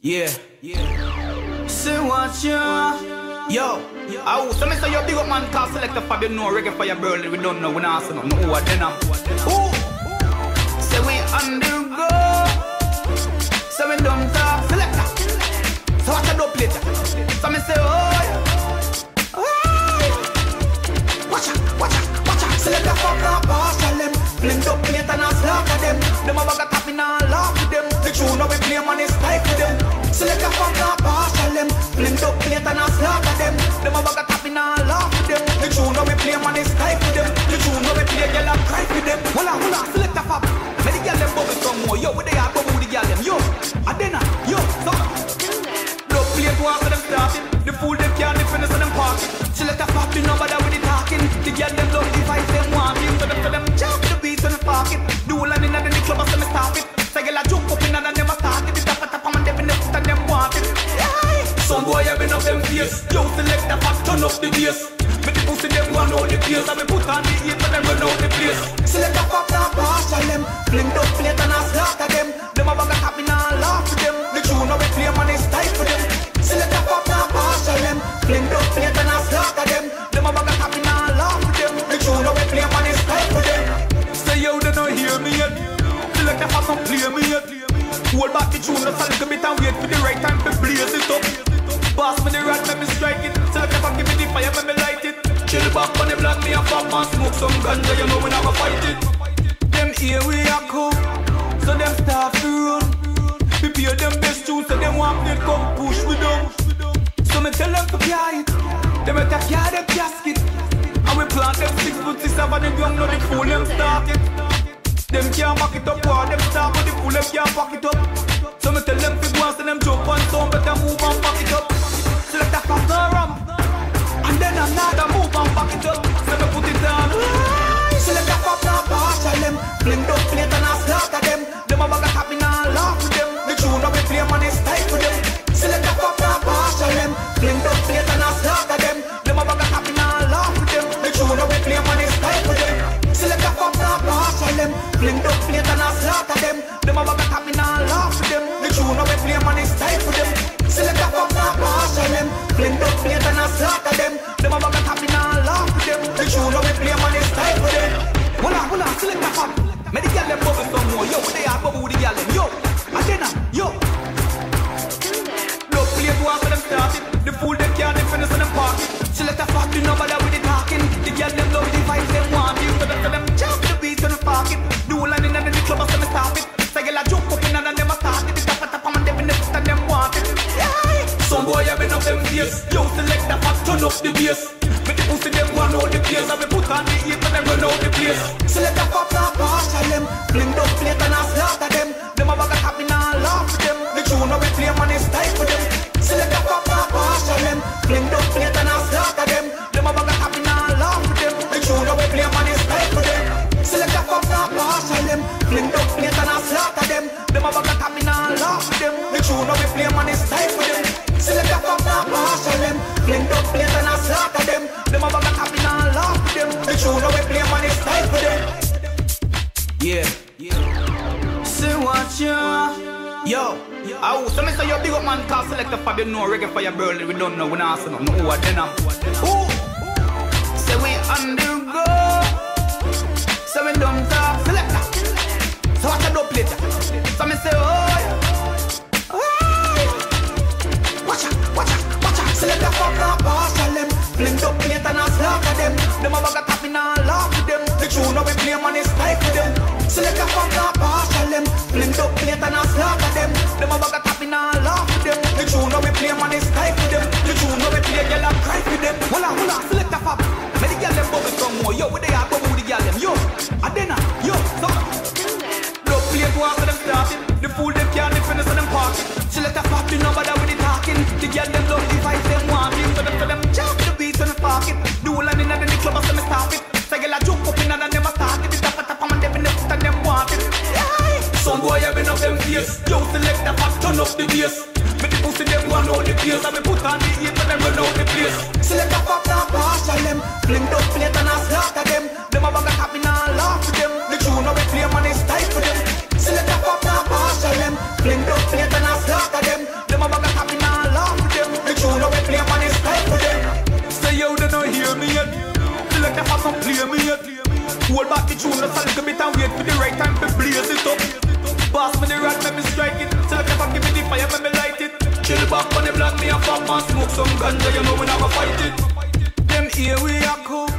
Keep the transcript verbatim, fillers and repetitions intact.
Yeah, yeah. Say what you yo, oh, so me say you big up man call selector Fab, you know reggae for your Berlin, we don't know, we not say nothing, who are then I'm Ooh, say we on the go, say we don't talk selector, so what I do later, so me say oh, yeah. Oh, watch out, watch out, watch out, selector Fab now partial them, blend up later and slaughter them, them a bag of tapping and laugh with them, the tune now we play man is tight with them, selector Fab now partial them, blend up later and slaughter them, them a bag of tapping and laugh with them, the tune now we play man is tight with them, the tune now we play girl and cry with them, hold on, hold on, selector Fab, let the girl them bubble some more, yo, where they are bubble the girl them, yo, Adena, yo, so, don't play to after them starting, the fool them can't defend us on them parking, selector Fab, the number that with the talking, the girl them love the vibes them wanting, so them for them jump the beats on the parking, do all and in the club and me stop it, say girl a jump up in and them a start it, the tap a tap and them in the foot and them want it, some boy have been up them face, yo select the Fab, turn up the bass, make the pussy them run out the place, and me put on the heat and them run out the place, select the Fab now partial them, blend up plate and a slaughter them, them a bag of tapping and laugh with them, the tune now we play man is tight for them, select the Fab now partial them, blend up plate and a slaughter them, them a bag of tapping and laugh with them, the tune now we play man is tight for them, say yo they don't hear me yet, select the Fab don't play me yet, hold back the tune just a little bit and wait for the right time to blaze it up. Pass me the rod, let me strike it. Select the Fab, give me the fire, let me light it. Chill back on the block, me a Fab and smoke some ganja, you know we never fight it. Them here we a come, so them start to run. Prepare them best tunes, so them want me come push with them. So me tell them to carry it, them a take care them casket. And we plant them six foot six up and the young know the fool them start it. Them can't back it up, or them start but the fool them can't back it up. So me tell them to go and send them jump and sound, better move and back it up. Select a Fab no ramp, and then another move and back it up. So me put it on. Select a Fab no partial them, blend up plate and a slaughter them. Them a bag of tapping and laugh with them. The tune now we play man is tight with them. Select a Fab no partial them, blend up plate and a slaughter them. Them a bag of tapping and laugh with them. The tune now we play man is tight with them. Select a Fab no partial them, blend up plate and a slaughter them. Them a bag of tapping and laugh with them. The tune now we play man is tight with them. Select a Fab no partial them, blend up plate and a slaughter them. Them a bag of tapping and laugh with them. The tune now we play man is tight with them. Hold on, hold on, select a Fab. Make the girl them bubble some more, yo. They are bubble with the girl them, yo. Adena, yo. Don't play to after them started. The fool them can't defend us on them parking. Select a Fab, the number that with the talking. The girl them love the vibes them wanting, so them for them jump the beats on the parking. Do all and in the club and me stop it. Say girl a jump up in and them a start it. The tap a tap and them in the foot and them want it. Some boy have been up them face, yo select a Fab, turn up the bass. Make the pussy them run out the place, and we put on the heat and them run out the place. Select a Fab now partial them, blend up plate and a slaughter them. Them a bag of tapping and laugh with them. The tune now we play man is tight for them. Select a Fab now partial them, blend up plate and a slaughter them. Them a bag of tapping and laugh with them. The tune now we play man is tight for them. Select a Fab now partial them, blend up plate and a slaughter them. Them a bag of tapping and laugh with them. The tune now we play man is tight for them. Select a Fab now partial them, blend up plate and a slaughter them. Them a bag of tapping and laugh with them. The tune now we play man is tight for them. Yeah, yeah. Say what you yo, oh, so me say you big up man call selector Fab, you know reggae for your Berlin, we don't know, we not say nothing, who are then I'm Ooh, say we on the go, say we don't talk selector, so what I do later, so me say oh yeah, oh, watch out, watch out, watch out, selector Fab now partial them, blend up plate and a slaughter them, them a bag of tapping and laugh with them, the tune now we play man is tight with them, selector Fab now partial them, blend up plate and a slaughter them, them a bag of tapping and laugh with them, the tune now we play man is tight with them, the tune now we play girl and cry with them, hold on, hold on, selector Fab, make the girl them bubble some more, yo, where they are bubble with the girl them, yo, Adena, yo, so, don't play to after them starting, the fool them can't defend us on them parking, selector Fab, the number that with the talking, the girl them love the vibes them wanting, so them for them jump the beats on the parking, do all and in the club and me stop it, say girl a jump up in and them a start it, the tap a tap and them in the foot and them want it, some boy have been up them face, yo select the Fab, turn up the bass. Make the pussy them run out the place, and we put on the heat and them run out the place. Select a Fab now partial them, blend up plate and a slaughter them. Them a bag of tapping and laugh with them. The tune now we play man is tight for them. Select a Fab now partial them, blend up plate and a slaughter them. Them a the tune just a little bit and wait for the right time to blaze it up. Pass me the rod, let me strike it. Tell the pepper, give me the fire, let me light it. Chill back on the block, me a pop and smoke some ganja, you know we never fight it. Them here we a cook.